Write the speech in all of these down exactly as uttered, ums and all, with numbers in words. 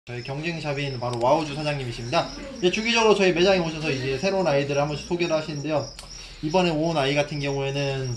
저희 경쟁샵인 바로 와우주 사장님이십니다. 이제 주기적으로 저희 매장에 오셔서 이제 새로운 아이들을 한 번씩 소개를 하시는데요. 이번에 온 아이 같은 경우에는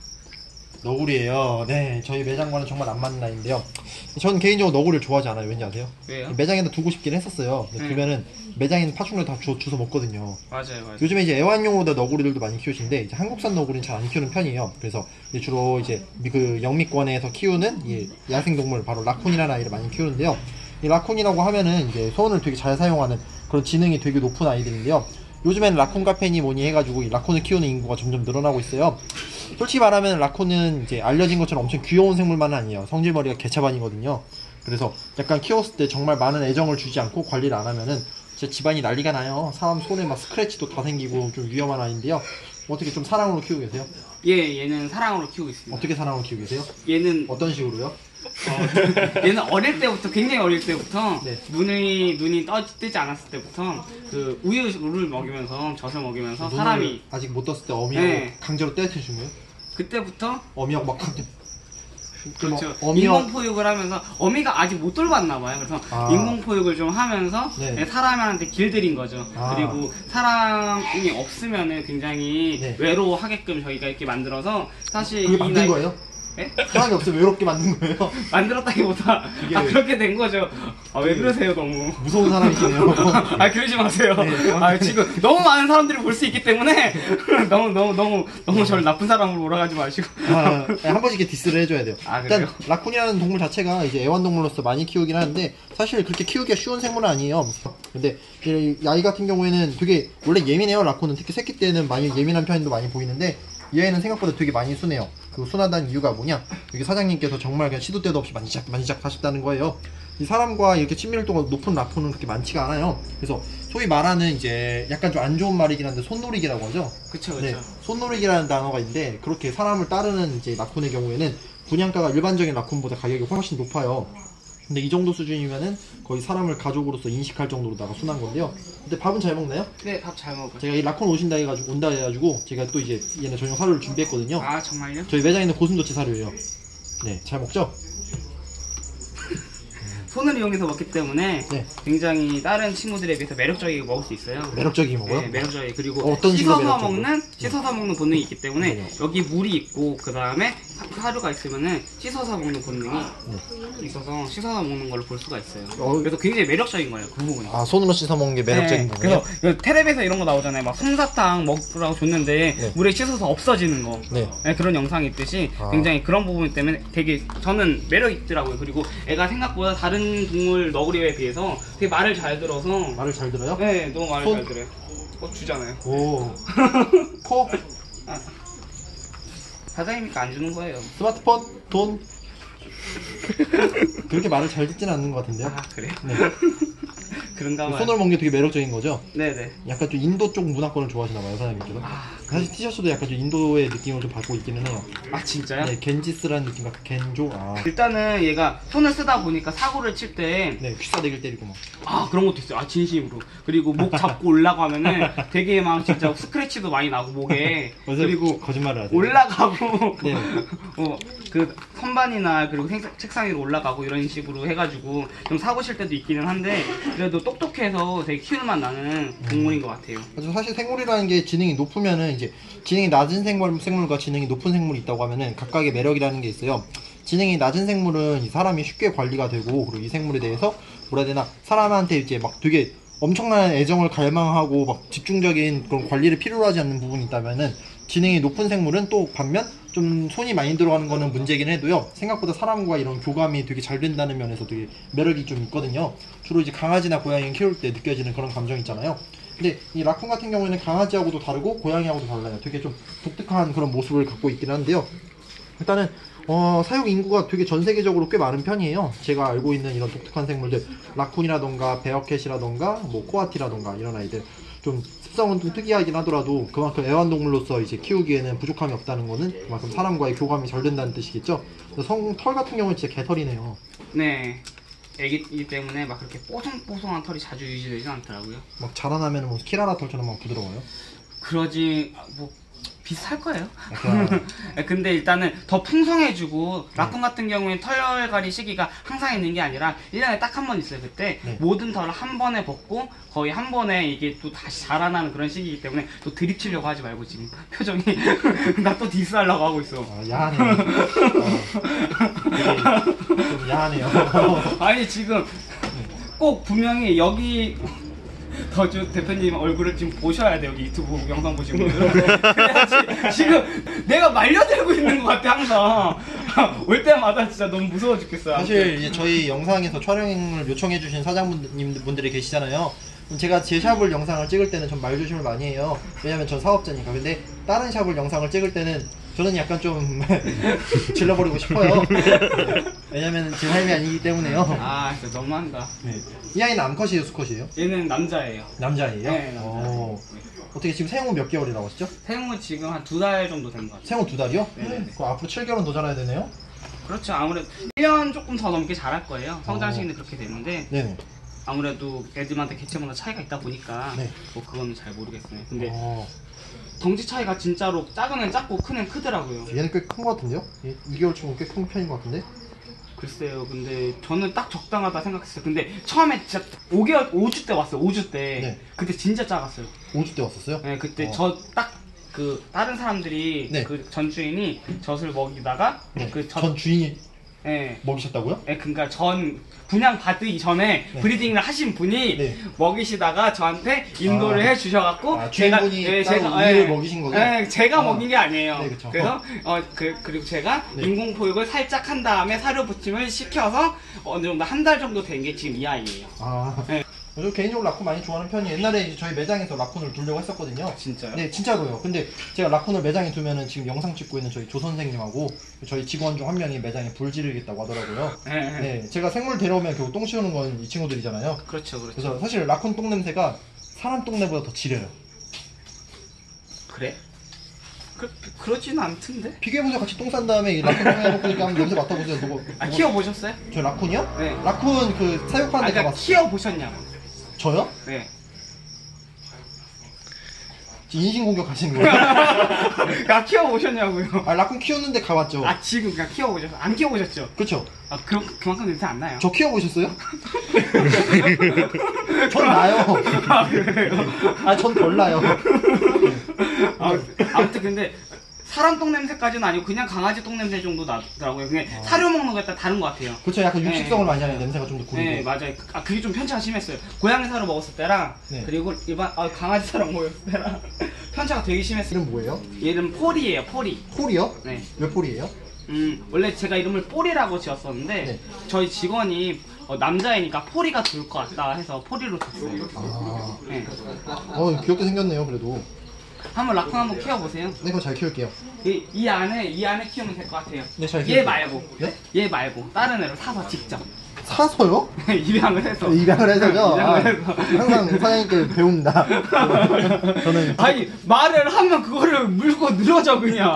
너구리예요. 네, 저희 매장과는 정말 안 맞는 아이인데요. 저는 개인적으로 너구리를 좋아하지 않아요. 왠지 아세요? 왜요? 매장에다 두고 싶긴 했었어요. 근데 네. 두면은 매장에 있는 파충류 다 주, 주워 먹거든요. 맞아요, 맞아요. 요즘에 이제 애완용으로도 너구리들도 많이 키우시는데 이제 한국산 너구리는 잘 안 키우는 편이에요. 그래서 이제 주로 이제 그 영미권에서 키우는 이 야생동물 바로 라쿤이라는 아이를 많이 키우는데요. 이 라쿤이라고 하면은 이제 손을 되게 잘 사용하는 그런 지능이 되게 높은 아이들인데요. 요즘에는 라쿤 카페니 뭐니 해가지고 이 라쿤을 키우는 인구가 점점 늘어나고 있어요. 솔직히 말하면 라쿤은 이제 알려진 것처럼 엄청 귀여운 생물만은 아니에요. 성질머리가 개차반이거든요. 그래서 약간 키웠을 때 정말 많은 애정을 주지 않고 관리를 안 하면은 진짜 집안이 난리가 나요. 사람 손에 막 스크래치도 다 생기고 좀 위험한 아이인데요. 어떻게 좀 사랑으로 키우고 계세요? 예, 얘는 사랑으로 키우고 있습니다. 어떻게 사랑으로 키우고 계세요? 얘는 어떤 식으로요? 어, 얘는 어릴 때부터 굉장히 어릴 때부터 네. 눈이 눈이 떠, 뜨지 않았을 때부터 그 우유를 먹이면서 젖을 먹이면서 사람이 아직 못 떴을 때 어미하고 네. 강제로 떼어주는 준 거예요? 그때부터 어미하고 막 강제 그렇죠. 어미와- 인공포육을 하면서 어미가 아직 못 돌봤나 봐요. 그래서 아. 인공포육을 좀 하면서 네. 사람한테 길들인 거죠. 아. 그리고 사람이 없으면은 굉장히 네. 외로워하게끔 저희가 이렇게 만들어서 사실 그게 이 만든 나이- 거예요? 예? 사람이 없으면 외롭게 만든 거예요? 만들었다기보다 이게- 아 그렇게 된 거죠. 아 왜 그러세요 너무. 무서운 사람이시네요. 아 그러지 마세요. 네, 아 지금 너무 많은 사람들이 볼 수 있기 때문에 너무 너무 너무 너무 저를 나쁜 사람으로 몰아가지 마시고. 아, 한 번씩 이렇게 디스를 해줘야 돼요. 아, 일단 그래요? 라쿤이라는 동물 자체가 이제 애완동물로서 많이 키우긴 하는데 사실 그렇게 키우기가 쉬운 생물은 아니에요. 근데 이 아이 같은 경우에는 되게 원래 예민해요. 라쿤은 특히 새끼 때는 많이 예민한 편도 많이 보이는데 얘는 생각보다 되게 많이 순해요. 그 순하다는 이유가 뭐냐? 여기 사장님께서 정말 그냥 시도 때도 없이 만지작 만지작 하셨다는 거예요. 이 사람과 이렇게 친밀도가 높은 라쿤은 그렇게 많지가 않아요. 그래서 소위 말하는 이제 약간 좀 안 좋은 말이긴 한데 손놀이기라고 하죠. 그쵸 그쵸. 네, 손놀이기라는 단어가 있는데 그렇게 사람을 따르는 이제 라쿤의 경우에는 분양가가 일반적인 라쿤보다 가격이 훨씬 높아요. 근데 이 정도 수준이면은 거의 사람을 가족으로서 인식할 정도로다가 순한 건데요. 근데 밥은 잘 먹나요? 네 밥 잘 먹어요. 제가 이 라쿤 오신다 해가지고 온다 해가지고 제가 또 이제 얘네 전용 사료를 준비했거든요. 아 정말요? 저희 매장에 있는 고슴도치 사료예요. 네, 잘 먹죠? 손을 이용해서 먹기 때문에 네. 굉장히 다른 친구들에 비해서 매력적이게 먹을 수 있어요. 매력적이게 먹어요? 네, 매력적이게. 그리고 어, 어떤 식으로 씻어서 매력적이에요? 먹는 씻어서 먹는 본능이 있기 때문에 네. 여기 물이 있고 그 다음에 사료가 있으면은 씻어서 먹는 본능이 있어서 씻어서 먹는 걸 볼 수가 있어요. 어. 그래서 굉장히 매력적인 거예요 그 부분이. 아, 손으로 씻어 먹는 게 매력적인 네, 부분이에요? 그래서 그 텔레비에서 이런 거 나오잖아요. 막 솜사탕 먹으라고 줬는데 네. 물에 씻어서 없어지는 거. 네. 네, 그런 영상이 있듯이 아. 굉장히 그런 부분 때문에 되게 저는 매력 있더라고요. 그리고 애가 생각보다 다른 동물 너구리에 비해서 되게 말을 잘 들어서 말을 잘 들어요? 네 너무 말을 손? 잘 들어요. 어 주잖아요. 오. 코? 사장님이니까 안 주는 거예요. 스마트폰? 돈? 그렇게 말을 잘 듣지는 않는 것 같은데요? 아 그래요? 네. 그런가 봐요. 손으로 먹는 게 되게 매력적인 거죠? 네네. 약간 좀 인도 쪽 문화권을 좋아하시나 봐요, 사장님께서. 아, 사실 티셔츠도 약간 좀 인도의 느낌을 좀 받고 있기는 해요. 아 진짜요? 네, 겐지스라는 느낌 같은 겐조. 아. 일단은 얘가 손을 쓰다 보니까 사고를 칠 때 네, 퀴싸대기를 때리고 막. 아 그런 것도 있어요. 아 진심으로. 그리고 목 잡고 올라고 하면은 되게 막 진짜 스크래치도 많이 나고 목에. 벌써 그리고 거짓말을 하세요. 올라가고 네. 어, 그 선반이나 그리고 생- 책상 위로 올라가고 이런 식으로 해가지고 좀 사고 칠 때도 있기는 한데 그래도 똑똑해서 되게 키울만 나는 동물인 것 같아요. 그래서 사실 생물이라는 게 지능이 높으면은 이제 지능이 낮은 생물, 생물과 지능이 높은 생물이 있다고 하면은 각각의 매력이라는 게 있어요. 지능이 낮은 생물은 이 사람이 쉽게 관리가 되고 그리고 이 생물에 대해서 뭐라 해야 되나 사람한테 이제 막 되게 엄청난 애정을 갈망하고 막 집중적인 그런 관리를 필요로 하지 않는 부분이 있다면은 지능이 높은 생물은 또 반면 좀 손이 많이 들어가는 거는 문제긴 해도요 생각보다 사람과 이런 교감이 되게 잘 된다는 면에서 되게 매력이 좀 있거든요. 주로 이제 강아지나 고양이 키울 때 느껴지는 그런 감정 있잖아요. 근데 이 라쿤 같은 경우에는 강아지하고도 다르고 고양이하고도 달라요. 되게 좀 독특한 그런 모습을 갖고 있긴 한데요. 일단은 어, 사육 인구가 되게 전 세계적으로 꽤 많은 편이에요. 제가 알고 있는 이런 독특한 생물들 라쿤이라던가 베어캣이라던가 뭐 코아티라던가 이런 아이들 좀 습성은 좀 특이하긴 하더라도 그만큼 애완동물로서 이제 키우기에는 부족함이 없다는 거는 그만큼 사람과의 교감이 잘 된다는 뜻이겠죠. 성, 털 같은 경우는 진짜 개털이네요. 네. 애기이기 때문에 막 그렇게 뽀송뽀송한 털이 자주 유지되지 않더라고요. 막 자라나면 뭐 키라라 털처럼 막 부드러워요. 그러지 뭐 비슷할 거예요. 그냥 근데 일단은 더 풍성해지고 라쿤 같은 경우에 털갈이 시기가 항상 있는 게 아니라 일 년에 딱 한 번 있어요. 그때 네. 모든 털을 한 번에 벗고 거의 한 번에 이게 또 다시 자라나는 그런 시기이기 때문에 또 드립 치려고 하지 말고 지금 표정이 나 또 디스하려고 하고 있어. 아, 야하네요. 어, 되게 좀 야하네요. 아니 지금 꼭 분명히 여기 더주 대표님 얼굴을 지금 보셔야 돼요. 여기 유튜브 영상 보신 분들은. 그래야지 지금 내가 말려들고 있는 것 같아 항상. 올 때마다 진짜 너무 무서워 죽겠어요. 사실 이제 저희 영상에서 촬영을 요청해주신 사장님분들이 계시잖아요. 제가 제 샵을 영상을 찍을 때는 전 말조심을 많이 해요. 왜냐면 전 사업자니까. 근데 다른 샵을 영상을 찍을 때는 저는 약간 좀 질러버리고 싶어요. 왜냐면 제 삶이 아니기 때문에요. 아 진짜 너무한다. 네. 이 아이는 암컷이에요, 수컷이에요? 얘는 남자예요. 남자예요? 네, 남자. 어. 어떻게 지금 생후 몇 개월이라고 하시죠? 생후 지금 한 두 달 정도 된 것 같아요. 생후 두 달이요? 네네네. 그럼 앞으로 칠 개월은 더 자라야 되네요? 그렇죠. 아무래도 일 년 조금 더 넘게 자랄 거예요. 성장 시기는 그렇게 되는데 네네. 아무래도 애들한테 개체마다 차이가 있다 보니까 네. 뭐 그건 잘 모르겠어요. 근데 어. 덩치 차이가 진짜로 작은 애는 작고 큰 애는 크더라고요. 얘는 꽤 큰 것 같은데요? 이 개월 치고는 꽤 큰 편인 것 같은데? 글쎄요. 근데 저는 딱 적당하다 생각했어요. 근데 처음에 진짜 오 개월, 오 주 때 왔어요. 오 주 때. 네. 그때 진짜 작았어요. 오 주 때 왔었어요? 네, 그때 어. 저 딱 그 다른 사람들이 네. 그 전 주인이 젖을 먹이다가 네. 그 젖, 전 주인이 예. 먹이셨다고요? 예, 그러니까 전 분양 받기 전에 네. 브리딩을 하신 분이 네. 먹이시다가 저한테 인도를 아. 해 주셔갖고 아, 주인분이 따로 우유를 먹이신 거죠? 예, 제가 아. 먹인 게 아니에요. 네, 그쵸. 그래서 어 그 그리고 제가 네. 인공 보육을 살짝 한 다음에 사료 부침을 시켜서 어느 정도 한 달 정도 된 게 지금 이 아이예요. 아. 네. 저 개인적으로 라쿤 많이 좋아하는 편이에요. 옛날에 이제 저희 매장에서 라쿤을 두려고 했었거든요. 진짜요? 네, 진짜로요. 근데 제가 라쿤을 매장에 두면은 지금 영상 찍고 있는 저희 조 선생님하고 저희 직원 중 한 명이 매장에 불 지르겠다고 하더라고요. 네. 네, 제가 생물 데려오면 결국 똥 치우는 건 이 친구들이잖아요. 그렇죠, 그렇죠. 그래서 사실 라쿤 똥 냄새가 사람 똥 냄새보다 더 지려요. 그래? 그 그러지는 않던데. 비교해보세요. 같이 똥 싼 다음에 이 라쿤 똥 해놓고 이렇게 한번 냄새 맡아보세요. 누구? 아 누구- 키워 보셨어요? 저 라쿤이요? 네. 라쿤 그 아 사육하는 데 그러니까 가봤어요. 키워 보셨냐고. 저요? 네. 인신공격 하시는 거예요? 아 키워 보셨냐고요. 아, 라쿤 키우는데 가봤죠. 아 지금 그냥 키워 보셨어? 안 키워 보셨죠? 그쵸? 아 그, 그만큼 냄새 안 나요. 저 키워보셨어요? 전 나요. 아, 전 덜 나요. 아, 아무튼 근데 사람 똥 냄새까지는 아니고 그냥 강아지 똥 냄새 정도 나더라고요. 그냥 아. 사료 먹는 거에 따라 다른 것 같아요. 그쵸, 약간 육식성을 네. 많이 하는 냄새가 좀 더 구리고. 네 맞아요. 아 그게 좀 편차가 심했어요. 고양이 사료 먹었을 때랑 네. 그리고 일반 아, 강아지 사료 먹었을 때랑 편차가 되게 심했어요. 이름 뭐예요? 얘는 폴이에요. 폴이. 폴이요? 네. 몇 폴이에요? 음 원래 제가 이름을 폴이라고 지었었는데 네. 저희 직원이 어, 남자애니까 폴이가 좋을 것 같다 해서 폴이로 줬어요. 아, 네. 어, 귀엽게 생겼네요, 그래도. 한번 라쿤 한번 키워보세요. 네, 그거 잘 키울게요. 이, 이 안에 이 안에 키우면 될 것 같아요. 네, 잘 얘 키울게요. 말고 네? 얘 말고 다른 애를 사서 직접 사서요? 입양을 해서 입양을 해서죠? 아, 입양을 해서. 항상 사장님께 배웁니다. 저는. 아니 말을 하면 그거를 물고 늘어져 그냥.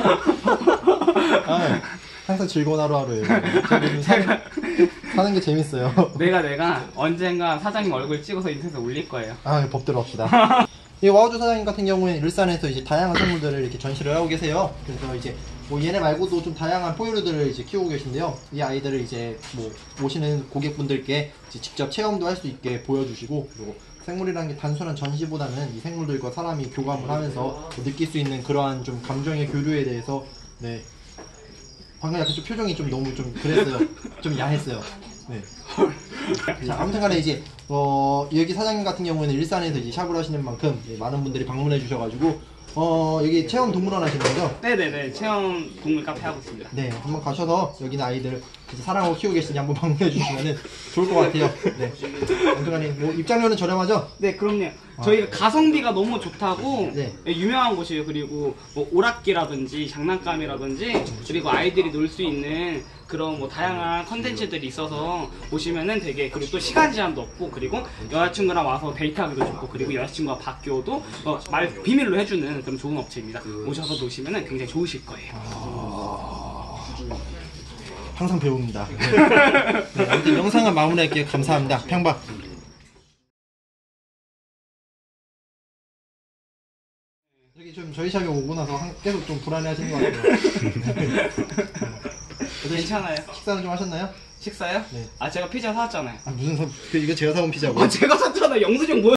아, 항상 즐거운 하루하루예요. 제가 요즘 사는, 사는 게 재밌어요. 내가 내가 언젠가 사장님 얼굴 찍어서 인터넷에 올릴 거예요. 아, 법대로 합시다. 이 와우주 사장님 같은 경우에는 일산에서 이제 다양한 생물들을 이렇게 전시를 하고 계세요. 그래서 이제 뭐 얘네 말고도 좀 다양한 포유류들을 이제 키우고 계신데요. 이 아이들을 이제 뭐 오시는 고객분들께 이제 직접 체험도 할 수 있게 보여주시고, 그리고 생물이라는 게 단순한 전시보다는 이 생물들과 사람이 교감을 하면서 느낄 수 있는 그러한 좀 감정의 교류에 대해서, 네, 방금 약간 좀 표정이 좀 너무 좀 그랬어요. 좀 야했어요. 네. 자, 아무튼간에 이제 어 여기 사장님 같은 경우에는 일산에서 이제 샵을 하시는 만큼 예, 많은 분들이 방문해 주셔가지고 어 여기 체험 동물원 하시는 거죠? 네네네 체험 동물 카페 하고 있습니다. 네, 한번 가셔서 여기는 아이들 이제 사랑하고 키우고 계시니 한번 방문해 주시면은 좋을 것 같아요. 네. 아무튼간에 뭐 입장료는 저렴하죠? 네 그럼요. 저희가 가성비가 너무 좋다고 네. 유명한 곳이에요. 그리고 뭐 오락기라든지 장난감이라든지 그리고 아이들이 놀 수 있는 그런 뭐 다양한 컨텐츠들이 있어서 오시면은 되게, 그리고 또 시간 제한도 없고, 그리고 여자친구랑 와서 데이트하기도 좋고, 그리고 여자친구와 바뀌어도 어, 말 비밀로 해주는 그런 좋은 업체입니다. 오셔서 노시면은 굉장히 좋으실 거예요. 아... 항상 배웁니다. 네. 네, 아무튼 영상은 마무리할게요. 감사합니다. 평박. 저기 좀 저희 샵에 오고 나서 한- 계속 좀 불안해하시는 것 같아요. 어제 괜찮아요. 식사는 좀 하셨나요? 식사요? 네. 아 제가 피자 사왔잖아요. 아 무슨 사, 그 이거 제가 사온 피자고요? 아 제가 샀잖아요. 영수증 뭐